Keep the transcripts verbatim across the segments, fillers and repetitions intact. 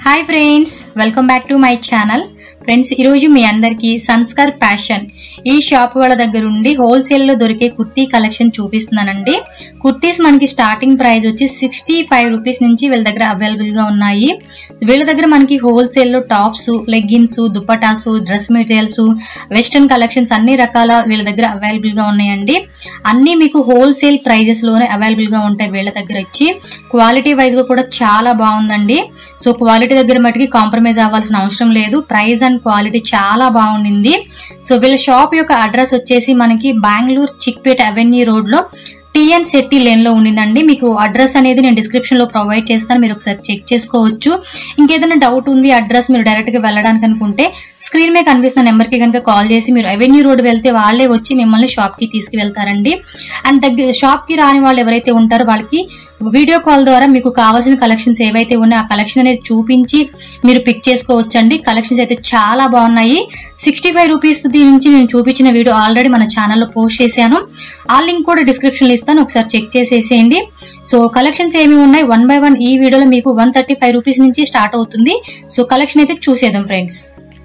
High friends welcome back to my channel friends मी अंदर की संस्कार पैशन షాప్ వాళ్ళ దగ్గర ఉండి హోల్సేల్ లో దొరికే కుర్తీ కలెక్షన్ చూపిస్తున్నానండి। కుర్తీస్ మనకి స్టార్టింగ్ ప్రైస్ వచ్చి సిక్స్టీ ఫైవ్ రూపీస్ నుంచి వీళ్ళ దగ్గర అవైలబుల్ గా ఉన్నాయి। వీళ్ళ దగ్గర మనకి హోల్సేల్ లో tops, leggings, dupattas, dress materials, western collections అన్ని రకాల వీళ్ళ దగ్గర అవైలబుల్ గా ఉన్నాయండి। అన్ని మీకు హోల్సేల్ ప్రైజెస్ లోనే అవైలబుల్ గా ఉంటాయి వీళ్ళ దగ్గర వచ్చి। క్వాలిటీ వైజ్ గా కూడా చాలా బాగుందండి। సో క్వాలిటీ దగ్గర మటుకి కాంప్రమైజ్ అవ్వాల్సిన అవసరం లేదు। ప్రైస్ అండ్ క్వాలిటీ చాలా బాగుంది। సో వీళ్ళ షాప్ యొక్క అడ్రస్ వచ్చేసి మనకి బెంగళూరు చిక్పేట అవెన్యూ రోడ్ లో టీఎన్ శెట్టి లేన్ లో ఉండిందండి। మీకు అడ్రస్ అనేది నేను డిస్క్రిప్షన్ లో ప్రొవైడ్ చేస్తాను, మీరు ఒకసారి చెక్ చేసుకోవచ్చు। ఇంకేదైనా డౌట్ ఉంది అడ్రస్ మీరు డైరెక్ట్ గా వెళ్ళడానికి అనుకుంటే స్క్రీన్ మీద కనిపిస్తున్న నెంబర్ కి కనుక కాల్ చేసి మీరు అవెన్యూ రోడ్ వెళ్తే వాళ్ళే వచ్చి మిమ్మల్ని షాప్ కి తీసుకువెళ్తారండి। అండ్ దగ్గర షాప్ కి రాని వాళ్ళు ఎవరైతే ఉంటారో వాళ్ళకి వీడియో కాల్ ద్వారా మీకు కావాల్సిన కలెక్షన్స్ ఏవైతే ఉన్నాయో ఆ కలెక్షన్ అనేది చూపించి మీరు పిక్ చేసుకోవచ్చండి। కలెక్షన్స్ అయితే చాలా బాగున్నాయి। సిక్స్టీ ఫైవ్ రూపీస్ నుంచి నేను చూపించిన వీడియో ఆల్రెడీ మన ఛానల్లో పోస్ట్ చేశాను, ఆ లింక్ కూడా డిస్క్రిప్షన్ లో ఇస్తాను, ఒకసారి చెక్ చేసేసేయండి। సో కలెక్షన్స్ ఏమి ఉన్నాయి వన్ బై వన్ ఈ వీడియోలో మీకు వన్ థర్టీ ఫైవ్ రూపీస్ నుంచి స్టార్ట్ అవుతుంది। సో కలెక్షన్ అయితే చూసేద్దాం friends.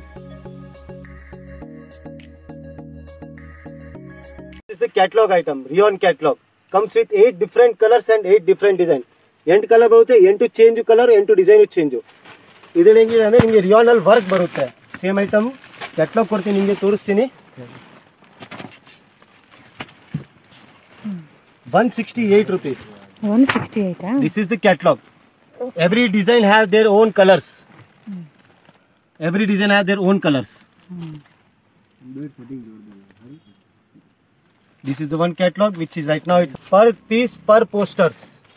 This is the catalog item, Rion catalog. Comes with eight different colors and eight different design. ಎಂಟು ಕಲರ್ ಬರುತ್ತೆ, ಎಂಟು ಚೇಂಜ್ ಕಲರ್, ಎಂಟು ಡಿಸೈನ್ ಚೇಂಜ್। ಇದ್ರಲ್ಲಿ ಹೆಂಗಿದೆ ಅಂದ್ರೆ ನಿಮಗೆ ರಿಯಾನಲ್ ವರ್ಕ್ ಬರುತ್ತೆ। ಸೇಮ್ ಐಟಮ್ ಕ್ಯಾಟಲಾಗ್ ಕೊಡ್ತೀನಿ, ನಿಮಗೆ ತೋರಿಸ್ತೀನಿ। One sixty eight rupees. One sixty eight This is the catalog. Every design have their own colors. Every design have their own colors. This is the one catalog which is right now it's per piece per posters.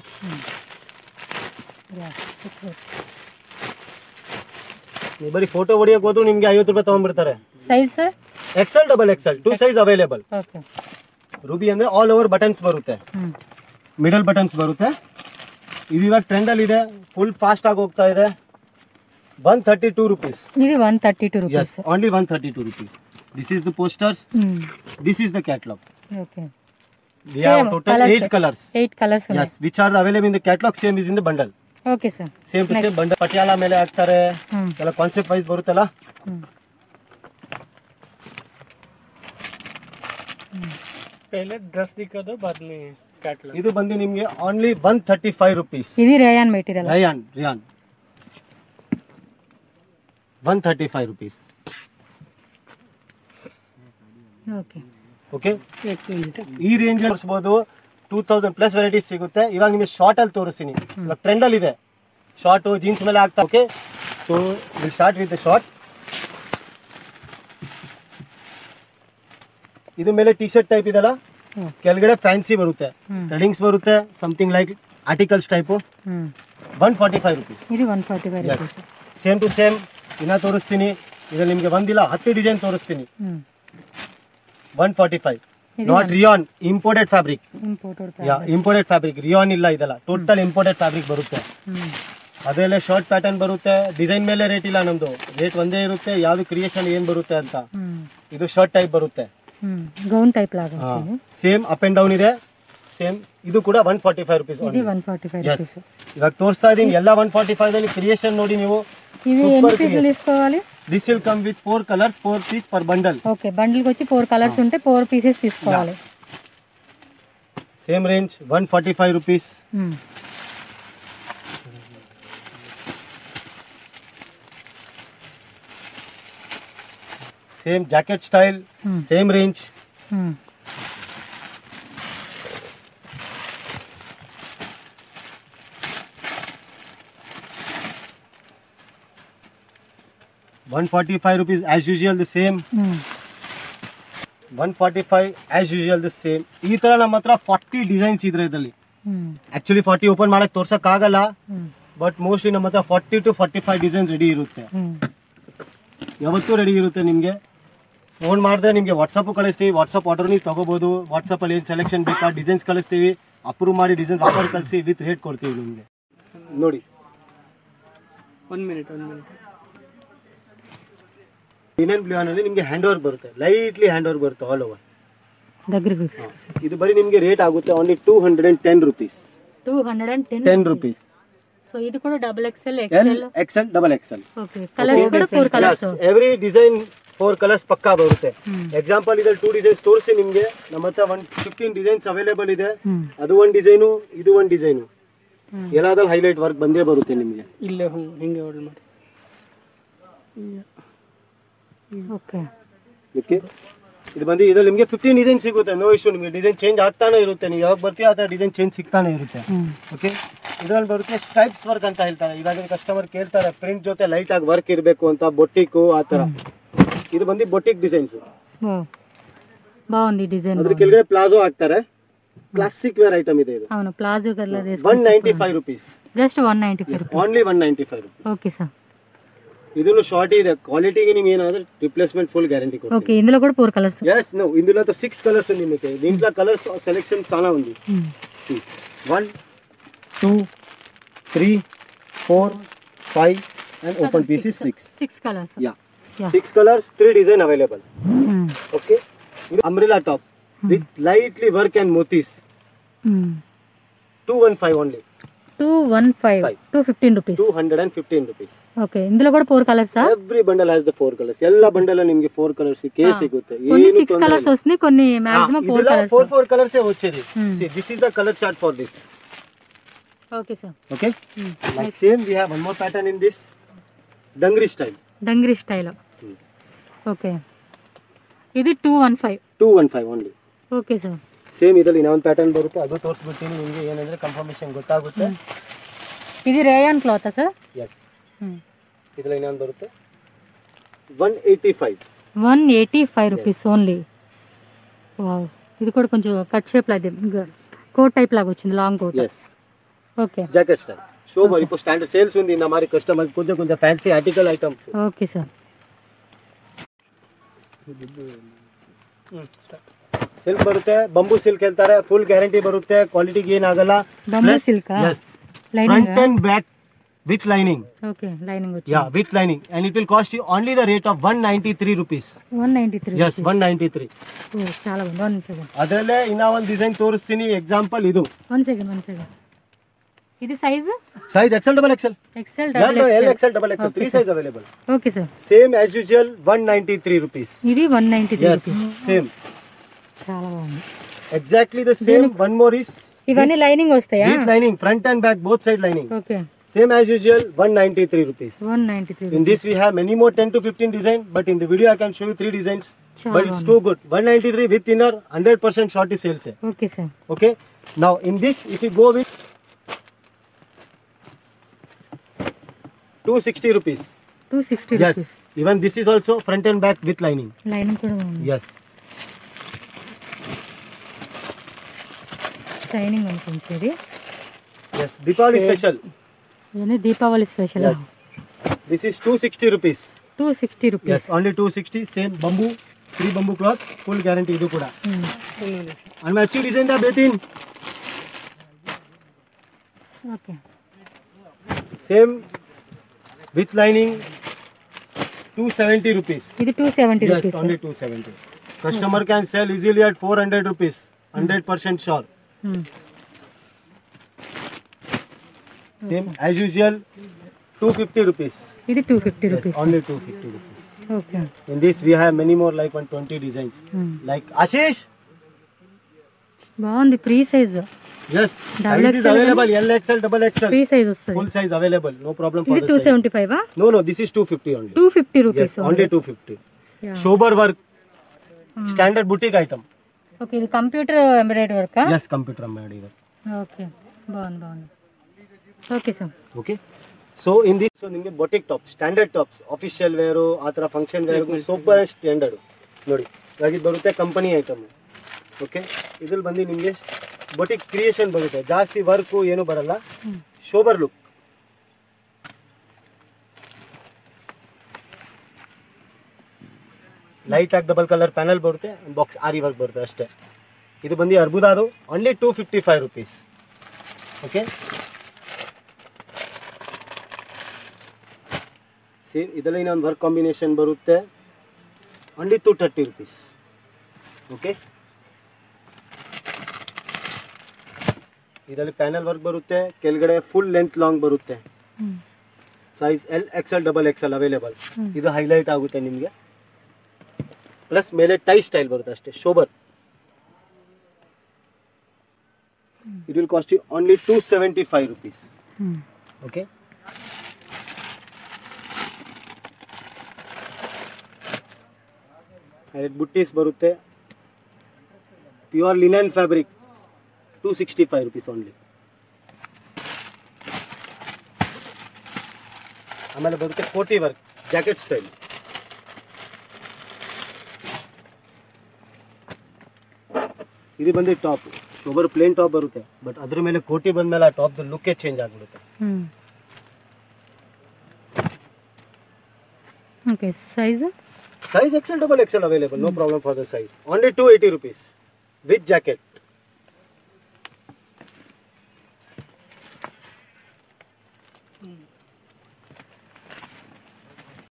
ನೀವು ಬರೀ photo ಹೊಡಿಯಕ್ಕೆ ಹೋದ್ರು ನಿಮಗೆ ಐವತ್ತು ರೂಪಾಯಿ ತಗೊಂಡ್ಬಿಡ್ತಾರೆ। Size sir XL double XL two size available. Okay Ruby ಅಂದ್ರೆ all over buttons ಬರುತ್ತೆ, middle buttons ಬರುತ್ತೆ। ಇದು ಇವಾಗ ಟ್ರೆಂಡ್ ಅಲ್ಲಿ ಇದೆ, ಫುಲ್ ಫಾಸ್ಟ್ ಆಗಿ ಹೋಗ್ತಾ ಇದೆ। ಒನ್ ಥರ್ಟಿ ಟೂ ರುಪೀಸ್ ಇದು one thirty two yes rupees only one thirty two rupees. This is the posters. This is the catalog. Okay. We have total eight colors. Eight colors. Yes, which are available in the catalog. Same is in the bundle. Okay sir. Same to same bundle. Patiala ಮೇಲೆ ಹಾಕ್ತಾರೆ, ಎಲ್ಲ concept wise ಬರುತ್ತಲ್ಲ। पहले dress दिखा दो बाद में catalogue. ಇದು ಬಂದು ನಿಮಗೆ only one thirty five rupees. ಇದು rayon material. Rayon rayon one thirty five rupees. Okay okay, ಈ ರೇಂಜ್ ತೋರಿಸಬಹುದು। ಟೂ ತೌಸಂಡ್ ಪ್ಲಸ್ ವೆರೈಟೀಸ್ ಸಿಗುತ್ತೆ। ಇವಾಗ ನಿಮಗೆ ಶಾರ್ಟ್ ಅಲ್ಲಿ ತೋರಿಸ್ತೀನಿ, ಇವಾಗ ಟ್ರೆಂಡ್ ಅಲ್ಲಿ ಇದೆ ಶಾರ್ಟ್, ಜೀನ್ಸ್ ಮೇಲೆ ಆಗ್ತಾ। Okay, so will start with the short. ಇದು ಮೇಲೆ ಟಿ ಶರ್ಟ್ ಟೈಪ್ ಇದೆಲ್ಲ, ಕೆಳಗಡೆ ಫ್ಯಾನ್ಸಿ ಬರುತ್ತೆ, ಥ್ರೆಡಿಂಗ್ಸ್ ಬರುತ್ತೆ, something like articles type. One forty five rupees ಇದು one forty five rupees. Same to same ಇನ್ನ ತೋರಿಸ್ತೀನಿ, ಇದ್ರಲ್ಲಿ ನಿಮ್ಗೆ ಒಂದಿಲ್ಲ ಹತ್ತು ಡಿಸೈನ್ ತೋರಿಸ್ತೀನಿ। One forty five not rayon, imported fabric. Yeah imported fabric, rayon ಇಲ್ಲ ಇದೆಲ್ಲ, ಟೋಟಲ್ ಇಂಪೋರ್ಟೆಡ್ ಫ್ಯಾಬ್ರಿಕ್ ಬರುತ್ತೆ। ಅದರಲ್ಲೇ ಶಾರ್ಟ್ ಪ್ಯಾಟರ್ನ್ ಬರುತ್ತೆ, ಡಿಸೈನ್ ಮೇಲೆ ರೇಟ್ ಇಲ್ಲ ನಮ್ದು, ರೇಟ್ ಒಂದೇ ಇರುತ್ತೆ, ಯಾವ್ದು ಕ್ರಿಯೇಷನ್ ಏನ್ ಬರುತ್ತೆ ಅಂತ। ಇದು ಶರ್ಟ್ ಟೈಪ್ ಬರುತ್ತೆ, ಗೌನ್ ಟೈಪ್ ಲಾಗ ಸೇಮ್ ಅಪ್ ಅಂಡ್ ಡೌನ್ ಇದೆ ಸೇಮ್। ಇದು ಕೂಡ one forty five rupees. One forty five rupees ಇವಾಗ ತೋರಿಸ್ತಾ ಇದೀನಿ ಎಲ್ಲ ಒನ್ ಫಾರ್ಟಿ ಫೈವ್ ಅಲ್ಲಿ ಕ್ರಿಯೇಷನ್ ನೋಡಿ ನೀವು। ఇవి ఎన్ని పీసులు తీసుకోవాలి? This will come with four colours, four piece per bundle. Okay, bundle కి వచ్చి ఫోర్ కలర్స్ ఉంటే ఫోర్ పీసెస్ తీసుకోవాలి। Same range one forty five rupees. Same jacket style, same range. One forty five rupees as usual the same. One forty five as usual the same. ಈ ತರ ನಮ್ಮ ಹತ್ರ forty designs ಇದ್ರೆ ಇದರಲ್ಲಿ actually forty open ಮಾಡಕ್ ತೋರ್ಸಕ್ ಆಗಲ್ಲ, but mostly ನಮ್ಮ ಹತ್ರ forty to forty five design ready ಇರುತ್ತೆ, ಯಾವತ್ತೂ ರೆಡಿ ಇರುತ್ತೆ। ನಿಮ್ಗೆ ಫೋನ್ ಮಾಡಿದ್ರೆ ನಿಮ್ಗೆ ವಾಟ್ಸಪ್ ಕಳಿಸ್ತೀವಿ, ವಾಟ್ಸಪ್ ಆರ್ಡರ್ ನೀವು ತಗೋಬಹುದು। ವಾಟ್ಸಪ್ ಅಲ್ಲಿ ಏನ್ ಸೆಲೆಕ್ಷನ್ ಬೇಕಾ ಡಿಸೈನ್ಸ್ ಕಳಿಸ್ತೀವಿ, ಅಪ್ರೂವ್ ಮಾಡಿ ಡಿಸೈನ್ ವಾಪಸ್ ಕಳಿಸಿ ವಿತ್ ರೇಟ್ ಕೊಡ್ತೀವಿ ನಿಮ್ಗೆ। ನೋಡಿ one minute one minute linen blue ಅಲ್ಲಿ ನಿಮಗೆ ಹ್ಯಾಂಡ್ ಓವರ್ ಬರುತ್ತೆ, ಲೈಟ್ಲಿ ಹ್ಯಾಂಡ್ ಓವರ್ ಬರುತ್ತೆ ಆಲ್ ಓವರ್। దగ్గరికి ಇದು ಬರೀ ನಿಮಗೆ ರೇಟ್ ಆಗುತ್ತೆ only two hundred and ten rupees. Two hundred and ten ten rupees. So so ఇది కూడా double XL L, XL. X L, double X L. Okay colours కూడా four colours. Yes, every design four colours ಪಕ್ಕಾ ಬರುತ್ತೆ. Example ಇದ್ರಲ್ಲಿ two designs ತೋರಿಸಿ ನಿಮ್ಗೆ. ನಮ್ಮ ಹತ್ರ ಒನ್ ಫಿಫ್ಟೀನ್ ಡಿಸೈನ್ಸ್ ಅವೈಲೇಬಲ್ ಇದೆ. ಅದು ಒಂದ್ ಡಿಸೈನು, ಇದು ಒಂದ್ ಡಿಸೈನು. ಎಲ್ಲಾದ್ರಲ್ಲಿ ಹೈಲೈಟ್ ವರ್ಕ್ ಬಂದೇ ಬರುತ್ತೆ ನಿಮ್ಗೆ. ಇಲ್ಲೇ ಹಿಂಗೆ ಹೊಡ್ ಮಾಡಿ. ಓಕೆ ಓಕೆ ಇದು ಬಂದು ಇದ್ರಲ್ಲಿ ನಿಮ್ಗೆ ಫಿಫ್ಟೀನ್ ಡಿಸೈನ್ ಸಿಗುತ್ತೆ. No issue. ನಿಮ್ಗೆ ಡಿಸೈನ್ ಚೇಂಜ್ ಆಗ್ತಾನೆ ಇರುತ್ತೆ. ನೀವು ಯಾವಾಗ ಬರ್ತೀವಿ ಆ ಥರ ಡಿಸೈನ್ ಚೇಂಜ್ ಸಿಗ್ತಾನೆ ಇರುತ್ತೆ. ಓಕೆ ಇದ್ರಲ್ಲಿ ಬರುತ್ತೆ ಸ್ಟ್ರೈಪ್ಸ್ ವರ್ಕ್ ಅಂತ ಹೇಳ್ತಾರೆ. ಇವಾಗ ಕಸ್ಟಮರ್ ಕೇಳ್ತಾರೆ ಪ್ರಿಂಟ್ ಜೊತೆ ಲೈಟ್ ಆಗಿ ವರ್ಕ್ ಇರಬೇಕು ಅಂತ, ಬೊಟ್ಟಿಕ್ ಆ ತರ. ಇದು ಬಂದು ಬೊಟ್ಟಿಕ್ ಡಿಸೈನ್ಸ್. బాగుంది డిజైన్. ಅದ್ರ ಕೆಳಗಡೆ ಪ್ಲಾಜೋ ಹಾಕ್ತಾರೆ. ಕ್ಲಾಸಿಕ್ ವೇರ್ ಐಟಮ್ ಇದೆ ಇದು. అవును palazzo colour one ninety five rupees. Just one ninety five only one ninety five rupees. Okay sir. ಇದನ್ನು ಶಾರ್ಟ್ ಇದೆ. ಕ್ವಾಲಿಟಿಗೆ ನಿಮ್ಗೆ ಏನಾದ್ರೂ ರಿಪ್ಲೇಸ್ಮೆಂಟ್ ಫುಲ್ ಗ್ಯಾರಂಟಿ ಕೊಡ್ತೀವಿ. ఓకే ఇందులో కూడా ఫోర్ కలర్స్. yes no ఇందులో తో సిక్స్ కలర్స్ ఉంది మీకు. దీంట్లో కలర్స్ సెలెక్షన్ చాలా ఉంది. One two three four five and open piece is six. Six colours. Yeah six colours, three design available. Okay ఇది umbrella top with lightly work and motis. Two one five only. Two one five two fifteen rupees. Two hundred and fifteen rupees. Okay ఇందులో కూడా four colours. Every bundle has the four colours. ಎಲ್ಲ bundle ನಿಮಗೆ four colours ಕೆ ಸಿಗುತ್ತೆ. కొన్ని six colours వస్తుంది, కొన్ని maximum four colours. Four four colours వచ్చేది. see this is the color chart for this. Okay sir. okay like same we have one more pattern in this dangri style. Dungaree style. Okay ఇది two one five. Two one five only. Okay sir. Same ಇದರಲ್ಲಿ ಇನ್ನೊಂದು pattern ಬರುತ್ತೆ. ಅದು ತೋರಿಸ್ಬಿಡ್ತೀನಿ ನಿಮಗೆ, ಏನಂದ್ರೆ confirmation ಗೊತ್ತಾಗುತ್ತೆ. ఇది rayon cloth sir. S ಇದರಲ್ಲಿ ಇನ್ನೊಂದು ಬರುತ್ತೆ one eighty five. One eighty five rupees only. Wow ఇది కూడా కొంచెం కట్ షేప్ లాగా కోట్ టైప్ లాగా వచ్చింది, long coat. Yes okay jacket style. Super. ఇప్పుడు స్టాండర్డ్ సేల్స్ ఉంది నా మరి కస్టమర్ కొంచెం కొంచెం fancy article items. Okay sir. Silk ಬರುತ್ತೆ, ಬಂಬೂ ಸಿಲ್ಕ್ ಹೇಳ್ತಾರೆ. ಫುಲ್ ಗ್ಯಾರಂಟಿ ಬರುತ್ತೆ, ಕ್ವಾಲಿಟಿಗೆ ಏನಾಗಲ್ಲ. Bamboo silk front and back with lining. Okay lining వచ్చి. Yeah with lining and it will cost you only the rate of one ninety three rupees. One ninety three. Yes one ninety three. Oh చాలా బాగుంది. One second. ಅದರಲ್ಲೇ ಇನ್ನ ಒಂದು design ತೋರಿಸ್ತೀನಿ. Example ಇದು. One second one second. ఇది size size XL double XL. XL double L XL double XL three size available. Okay sir. Same as usual one ninety three rupees. ఇది one ninety three rupees. Same చాలా బాగుంది. Exactly the same. One more is ఇవన్నీ lining వస్తాయా? With lining front and back both side lining. Okay same as usual one ninety three rupees. One ninety three. In this we have many more ten to fifteen design, but in the video I can show you three designs. But it's too good. one ninety-three with inner, one hundred percent shorty sales hai. Okay sir. Okay. Now in this if you go with two sixty rupees. Two sixty Yes. Rupees. Even this is also front and back with lining. Lining కూడా బాగుంది. Yes. Shining అనిపించేది. Yes. Deepavali special. ఇవన్నీ Deepavali special. Yes. This is two sixty rupees. Two sixty rupees. Yes. Only two sixty. Same bamboo. Three bamboo cloth. Full guarantee idu kuda. And my अच्छी design da betin. Okay Same with lining. two seventy rupees. ఇది two seventy Yes, rupees. only two seventy. Customer can sell easily at four hundred rupees. one hundred percent sure. Same as usual, two fifty rupees. ఇది two fifty Yes, rupees. only two fifty rupees. Okay In this we have many more like one twenty designs. Like Ashish. బాగుంది. Free size. Yes, Double size is X L available. L X L, double X L. Free size వస్తుంది. Full size available. No problem for ఇది the two size. Seventy five. No, no, this is two fifty only. Two fifty rupees. Yes, only two fifty. Yeah. Shobar work. Standard boutique item. Okay ఇది computer embroidery work. Yes, computer embroidery work. Okay బాగుంది బాగుంది. Okay sir. Okay. So in this, so ನಿಮಗೆ boutique tops, standard tops, official wear, ಆ ತರ function wear, super and standard ನೋಡಿ. ಇವಾಗ ಬರುತ್ತೆ company item. Okay ಇದ್ರಲ್ಲಿ ಬಂದು ನಿಮಗೆ ಬೊಟಿಕ್ ಕ್ರಿಯೇಷನ್ ಬರುತ್ತೆ. ಜಾಸ್ತಿ ವರ್ಕು ಏನು ಬರಲ್ಲ. Sober look. ಲೈಟ್ ಆಗಿ ಡಬಲ್ ಕಲರ್ ಪ್ಯಾನಲ್ ಬರುತ್ತೆ. ಬಾಕ್ಸ್ ಆರಿ ವರ್ಕ್ ಬರುತ್ತೆ ಅಷ್ಟೇ. ಇದು ಬಂದು ಅರ್ಬುದಾದು only two fifty five rupees. Okay same ಇದರಲ್ಲಿ ಇನ್ನೊಂದು ವರ್ಕ್ ಕಾಂಬಿನೇಷನ್ ಬರುತ್ತೆ. Only two thirty rupees. Okay ಇದರಲ್ಲಿ ಪ್ಯಾನಲ್ ವರ್ಕ್ ಬರುತ್ತೆ, ಕೆಳಗಡೆ ಫುಲ್ ಲೆಂತ್ ಲಾಂಗ್ ಬರುತ್ತೆ. Size L XL double XL available. ಇದು ಹೈಲೈಟ್ ಆಗುತ್ತೆ ನಿಮಗೆ. ಪ್ಲಸ್ ಮೇಲೆ ಟೈ ಸ್ಟೈಲ್ ಬರುತ್ತೆ ಅಷ್ಟೇ, sober. It will cost you only two seventy five rupees. Okay, ಬುಟ್ಟೀಸ್ ಬರುತ್ತೆ, pure linen fabric, two sixty five rupees only. ಆಮೇಲೆ ಬರುತ್ತೆ ಕೋಟಿ ವರ್ಕ್ ಜಾಕೆಟ್ ಸ್ಟೈಲ್. ಇದು ಬಂದು ಟಾಪ್, ಶೋಬರ್ ಪ್ಲೇನ್ ಟಾಪ್ ಬರುತ್ತೆ, ಬಟ್ ಅದ್ರ ಮೇಲೆ ಕೋಟಿ ಬಂದ್ಮೇಲೆ ಆ ಟಾಪ್ ಲುಕ್ಕೇ ಚೇಂಜ್ ಆಗ್ಬಿಡುತ್ತೆ. Okay, size size XL double XL available, no problem for the size. Only two eighty rupees with jacket.